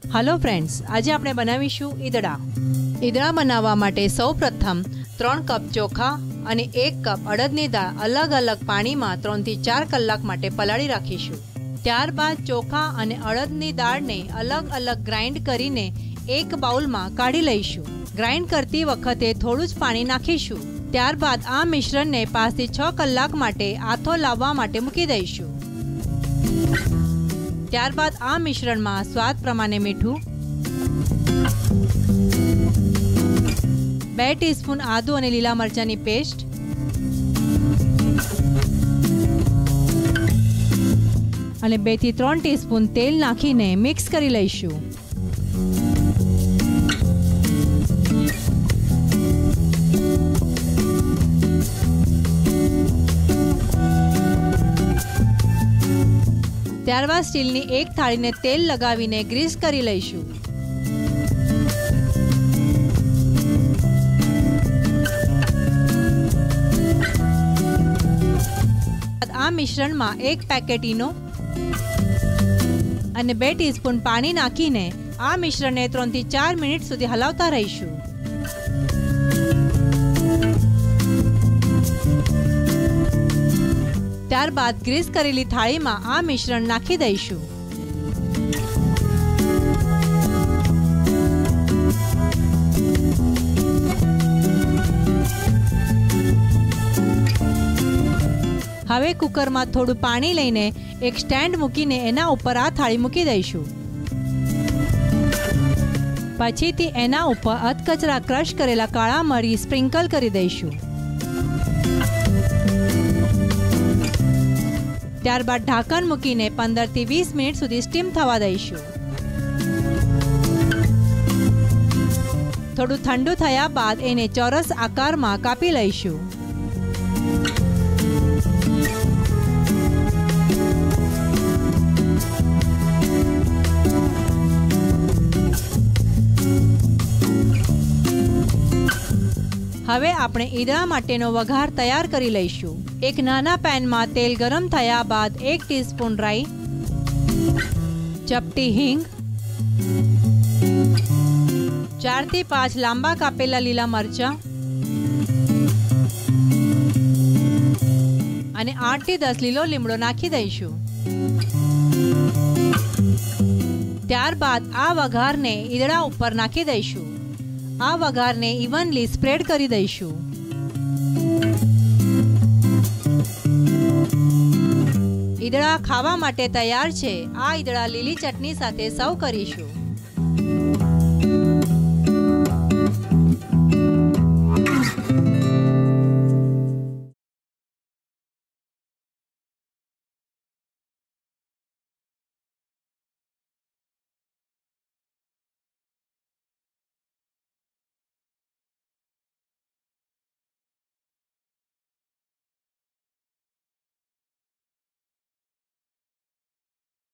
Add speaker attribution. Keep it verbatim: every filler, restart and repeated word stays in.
Speaker 1: Hello friends, आज આપણે બનાવીશું ઈદડા। ઈદડા બનાવવા માટે સૌપ્રથમ ત્રણ કપ ચોખા અને એક કપ અડદની દાળ અલગ અલગ પાણીમાં ત્રણ થી ચાર કલાક માટે પલાળી રાખીશું। ત્યારબાદ ચોખા અને અડદની દાળને અલગ અલગ ગ્રાઇન્ડ કરીને એક બાઉલમાં કાઢી લઈશું। ગ્રાઇન્ડ કરતી વખતે થોડું જ પાણી નાખીશું। ત્યારબાદ આ મિશ્રણને પાંચ થી છ કલાક માટે આથો લાવવા માટે મૂકી દઈશું। ત્યારબાદ આ મિશ્રણમાં સ્વાદ પ્રમાણે મીઠું, બે ટીસ્પૂન આદુ અને લીલા મરચાંની પેસ્ટ, અને બે થી ત્રણ ટીસ્પૂન તેલ નાખીને મિક્સ કરી લઈશું। ત્યારબાદ સ્ટીલની એક થાળીને તેલ લગાવીને ગ્રીસ કરી લઈશું। આ મિશ્રણમાં એક પેકેટ ઈનો અને બે ટીસ્પૂન પાણી નાખીને આ મિશ્રણને ત્રણ થી ચાર મિનિટ સુધી હલાવતા રહીશું। ત્યારબાદ ગ્રીસ કરેલી થાળીમાં આ મિશ્રણ નાખી દઈશું। હવે કુકરમાં થોડું પાણી લઈને એક સ્ટેન્ડ મૂકીને એના ઉપર આ થાળી મૂકી દઈશું। પછીથી એના ઉપર અધકચરા ક્રશ કરેલા કાળા મરી સ્પ્રિંકલ કરી દઈશું। ત્યારબાદ ઢાંકણ મૂકીને પંદર થી વીસ મિનિટ સુધી સ્ટીમ થવા દઈશું। થોડું ઠંડુ થયા બાદ એને ચોરસ આકારમાં કાપી લઈશું। હવે આપણે ઈદડા માટેનો વઘાર તૈયાર કરી લઈશું। એક નાના પેનમાં તેલ ગરમ થયા બાદ એક ટીસ્પૂન રાઈ, ચપટી હિંગ, ચાર થી પાંચ લાંબા કાપેલા લીલા મરચાં અને આઠ થી દસ લીલો લીમડો નાખી દઈશું। ત્યારબાદ આ વઘારને ઈદડા ઉપર નાખી દઈશું। આ વઘારને ઇવનલી સ્પ્રેડ કરી દઈશું। ઈદડા ખાવા માટે તૈયાર છે। આ ઈદડા લીલી ચટણી સાથે સર્વ કરીશું।